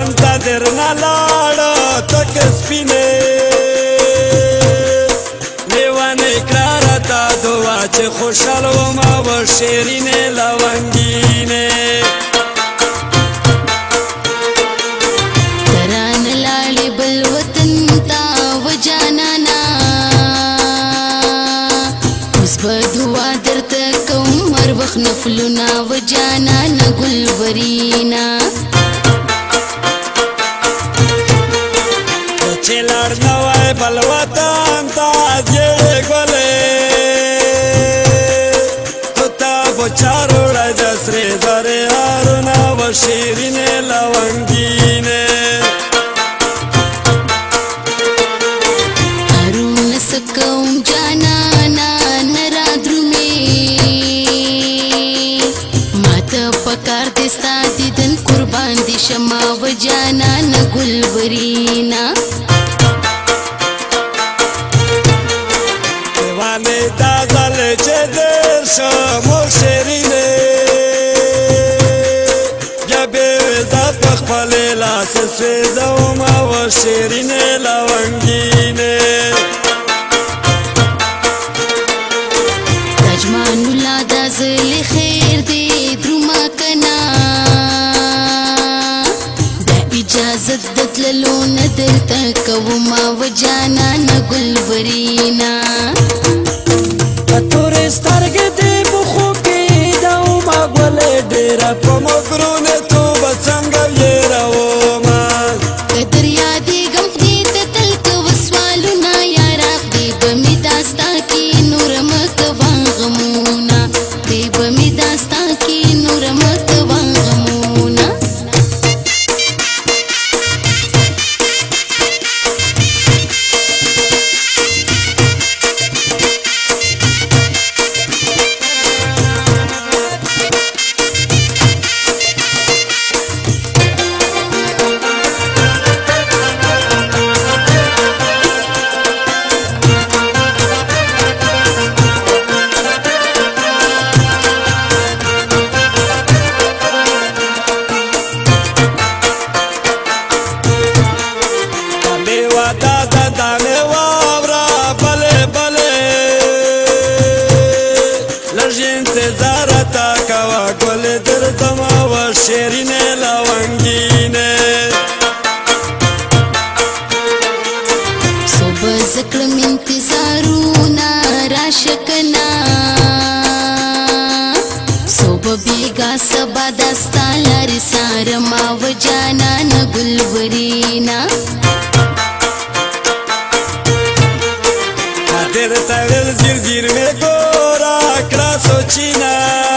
تا درنا لاړه تک سپینې لیوانې کړه تا دعا چې خوشحال ومه و شیرینې لونګینې تران لاړې بل وطن ته و جانانا اوس به دعا درته کوم هر وخت نفلونه و جانانا ګلبرینا چې لاړ نه وای بل وطن ته زیړې ګلې تو ته به چاروړی د سرې زرې هارونه و شیرینې لونګینې هرونه څه کوم جانانا نه رادرومې ماته پکار دې ستا دیدن قربان دې شمه و جانانا ګلبرینا دا ځل چې در شم و شیرینې بیا بې عزت په خپلې لاسې سوځومه و شیرینې لونګینې رجمان الله دا زلې خیر دې درومه کنا دا اجازت د تللو نه درته کومه و جانانه ګلبرینا تورې سترګې دې په خوب کې دومه ګلې ډېره په مکرونې توبه څنګه یېرومه که در یادېږم خدای ته تل کوه سوالونه یاره خدای به مې دا ستا کې نور مه کوه غمونه خدای به مې دا ستا کې نور مه کوه غمونه شیرینې لونګینې صبح زکړم انتظارونه راشه کنا صبح بیګا سبا دستا لارې سارما و جانانه ګلبرینا درته ویل زیر زیر مې ګوره کړه سوچینه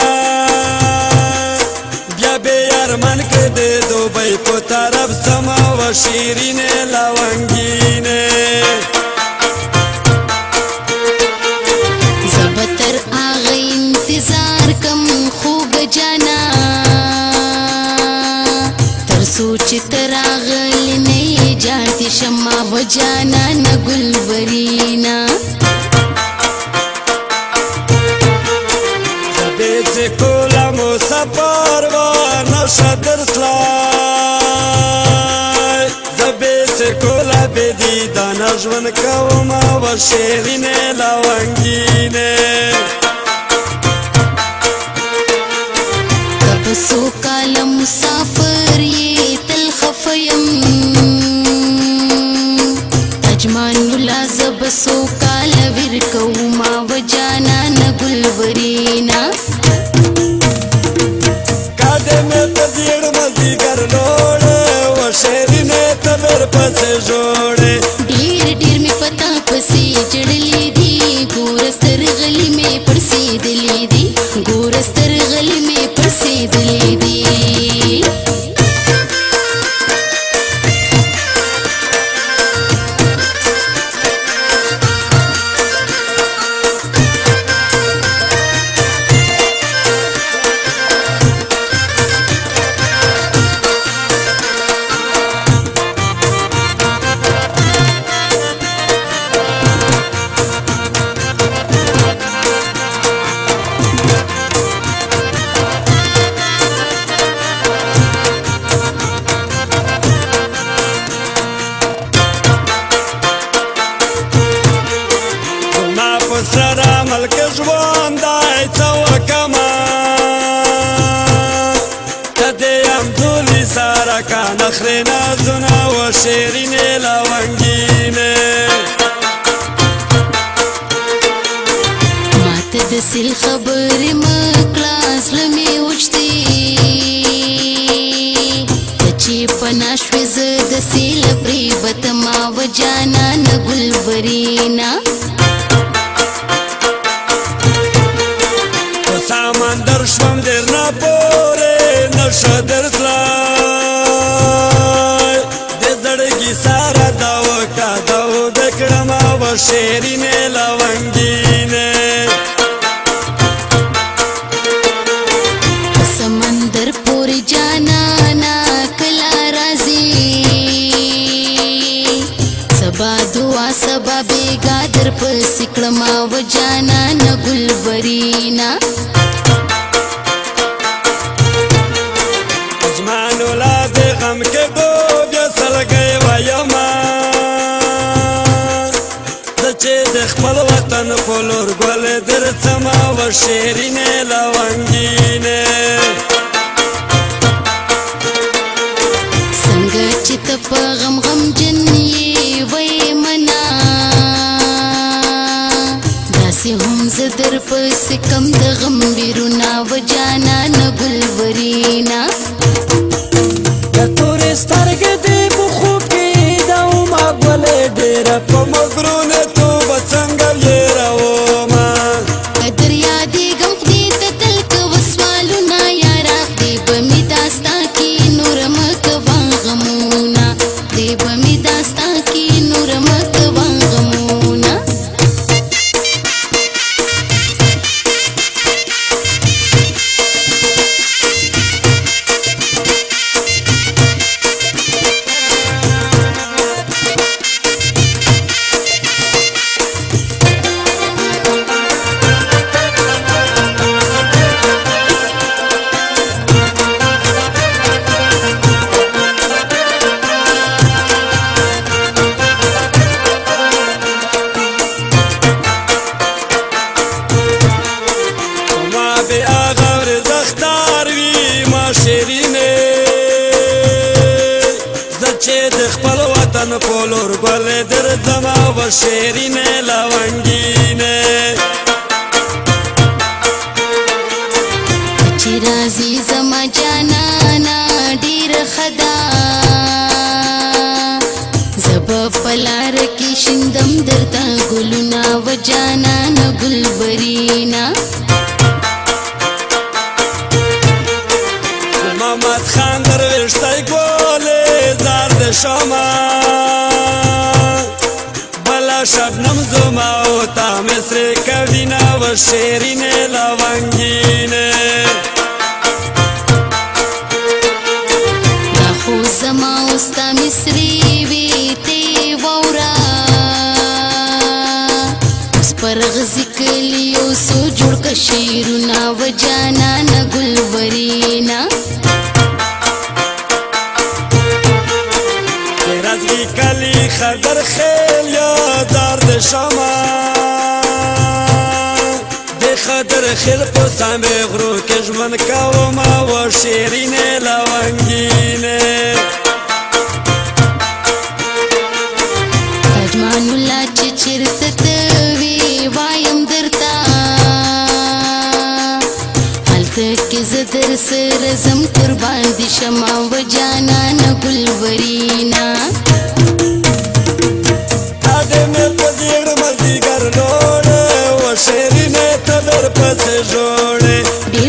من که د دوبۍ په طرف ځمه و شیرینې لونګینې زه به تر هغه انتظار کم خوږ جانا تر څو چې ته راغلې نه یې جاړتې شمه و جانانه ګلبرینا زه بې چې کولم سفر شدر تلای زبې سکولا بې دیدانه ژوند کومه و شیرینې لونګینې که په څو کاله مسافر یې تل خفه یم تجمان الله زه به څو کاله ویر کومه و جانانه ګلبرینا زیړ مزدیګر لوړې و شیرینې ته ورپسې جوړې ډېر ډېر مې پتا پسې جړلې دي ګور سترغلې مې پړسېدلې دي ګور سترغلې مې پړسېدلې دي کا نخرې نازونه و شیرینې لونګینې ماته د سیل خبرې مکړه زړه مې وچ دی ته چې پناه شوې زه د سیل پرېوتما و جانانه ګلبرینا سمندر شوم ډېر ناپورې نشه درتلای د زړګي ساره دا وکړه دا وده کړمه و شیرینې لونګینې سمندر پورې جانانا کله راځي سبا دعا سبا بیګا در پسې کړمه و جانانه ګلبرینا اجمان اولاد غم کې ډوب یا سلګۍ ویما زه چې د خپل وطن په لور ګلې درڅمه و شیرینې لونګینې څنګه چې ته په غم غمجن یې ویمنا داسې هم زه در پسې کم د غم بیرونه و جانانه ګلبرینا د تورې سترګې دې په خوب کې دا ومه ګلې ډېره په مګرونه توبه څنګه یېرومه قدر یادېږم خدای ته تل کوه سوالونه یاره خدای به مې دا ستا کې نور مه کوه غمونه خدای به مې دا ستا کې نور مه کوه غمونه په لور ګلې درځمه و شیرینې لونګینې چې راځي زما جانانا ډېر ښه ده زه به په لار کې شیندم درته ګلونه و جانانه ګلبرینا محمد خان درویشتی ګلې زار د شمه بله شبنم زما او تا مصرې کوینه و شیرینې لونګینې دا خو زما او ستا مصرې وې ته واوره اوس پر غزي کلیو سو جوړ که شعرونه و جانانه ګلبرینا رازگی کلی خبر خیل یادار د شما د خطر خیل په سامې غرو کې ژوند کوم او شیرینې لونګینې اجمان الله چې چیرته ته وی وایم درته هلته کې زه در سره زم قربان دي شمه و جانانه ګلبرینا مزدیگر لوڑے و شیرینې ته در پسې جوړې